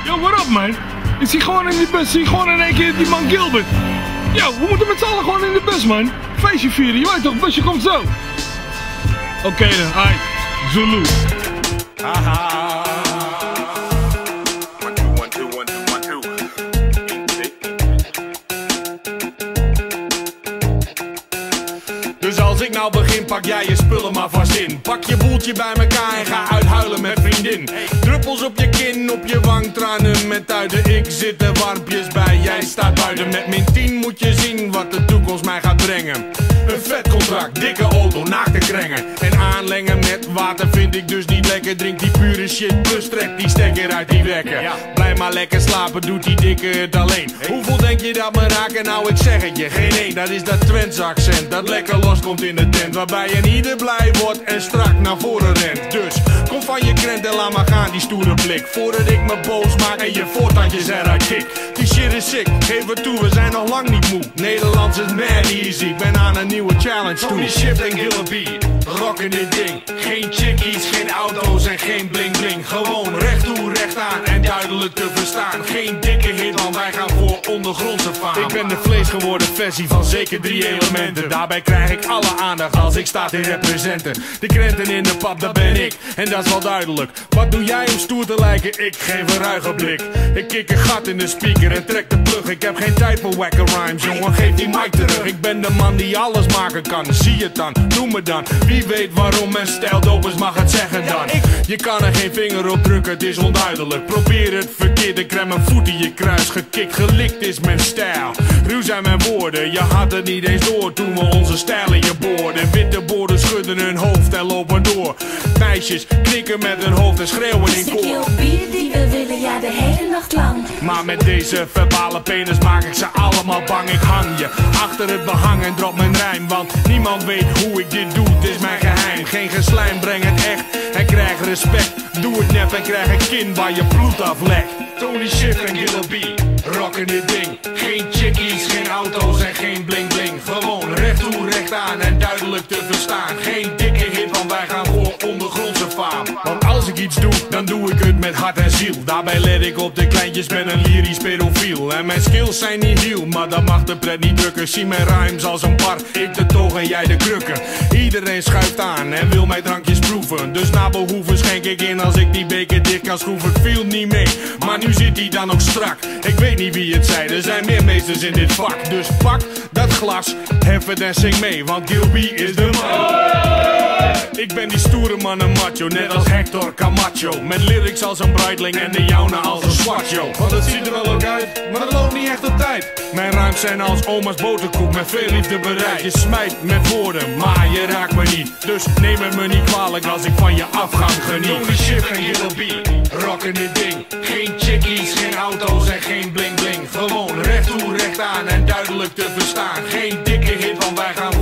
Yo, what up, man? Ik zie gewoon in die bus, in één keer die man Gilbert. Yo, we moeten met z'n allen gewoon in de bus, man. Feestje vieren, je weet toch, busje komt zo. Oké dan, aight. Zulu. Haha. Dus als ik nou begin, pak jij je spullen maar vast in. Pak je boeltje bij elkaar en ga uithuilen met vriendin. Druppels op je kin, op je wang, tranen met uiten. Ik zit er warmpjes bij, jij staat buiten. Met min 10 moet je zien wat de toekomst mij gaat brengen. Een vet contract, dikke auto, naakte krengen. En aanlengen met water vind ik dus niet lekker. Drink die pure shit, plus trek die stekker uit die wekker. Blijf maar lekker slapen, doet die dikke het alleen. Hoeveel denk je dat me raken? Nou ik zeg het je, geen één. Dat is dat Twents accent, dat lekker loskomt in de tent. Waarbij een ieder blij wordt en strak naar voren rent. Dus kom van je krent en laat maar gaan die stoere blik. Voordat ik me boos maak en je voortandjes eruit kik. Die shit is sick, geef het toe, we zijn nog lang niet moe. Nederlands is mad easy, ik ben aan een nieuwe challenge toe. Tony Shift en Gillespie, rocken dit ding. Geen chickies, geen auto's en geen bling bling. Gewoon recht toe, recht aan en duidelijk te verstaan. Geen dikke hit, want wij gaan voor ondergrondse faam. Ik ben de vleesgeworden versie van zeker 3 elementen. Daarbij krijg ik alle aandacht als ik sta te representen. De krenten in de pap, dat ben ik, en dat is wel duidelijk. Wat doe jij om stoer te lijken? Ik geef een ruige blik. Ik kik een gat in de speaker en trek de plug. Ik heb geen tijd voor wacker rhymes, jongen, geef die mic terug. Ik ben de man die alles maken kan, zie het dan, noem me dan. Wie weet waarom mijn stijl dope is, mag het zeggen dan. Je kan er geen vinger op drukken, het is onduidelijk. Probeer het verkeerd, ik krijg mijn voet in je kruis gekikt. Gelikt is mijn stijl, ruw zijn mijn woorden. Je had het niet eens door toen we onze stijl in je boorden. Witte borden schudden hun hoofd en lopen door. Meisjes knikken met hun hoofd en schreeuwen in koor. Een bier die we willen, ja, de hele nacht lang. Maar met deze verbale penis maak ik ze allemaal bang. Ik hang je achter het behang en drop mijn rijm. Want niemand weet hoe ik dit doe, het is mijn geheim. Geen geslijm, breng het echt en krijg respect. Doe het nep en krijg een kin waar je bloed aflekt. Tony Shift en Gillespie, rocken dit ding. Geen chickies, geen auto's en geen bling bling. Gewoon recht toe, recht aan en duidelijk te verstaan. Geen dikke hit, want wij gaan voor ondergrondse faam. Want als ik iets doe, dan doe ik het met hart en ziel. Daarbij let ik op de kleintjes, ben een lyrisch pedofiel. En mijn skills zijn niet heel, maar dat mag de pret niet drukken. Zie mijn rhymes als een bar, ik de toog en jij de krukken. Iedereen schuift aan en wil mijn drankjes proeven. Dus na behoeven schenk ik in als ik die beker dicht kan schroeven. Het viel niet mee, maar nu zit hij dan ook strak. Ik weet niet wie het zei, er zijn meer meesters in dit vak. Dus pak dat glas, hef het en zing mee, want Gilby is de man. Ik ben die stoere man en macho, net als Hector Camacho. Met lyrics als een Breitling en de jouwne als een Swatcho. Want het ziet er wel ook uit, maar het loopt niet echt op tijd. Mijn rhymes zijn als oma's boterkoek, met veel liefde bereid. Je smijt met woorden, maar je raakt me niet. Dus neem het me niet kwalijk als ik van je afgang geniet. Tony Shift en Gillespie, rocken dit ding. Geen chickies, geen auto's en geen bling bling. Gewoon recht toe, recht aan en duidelijk te verstaan. Geen dikke hit, want wij gaan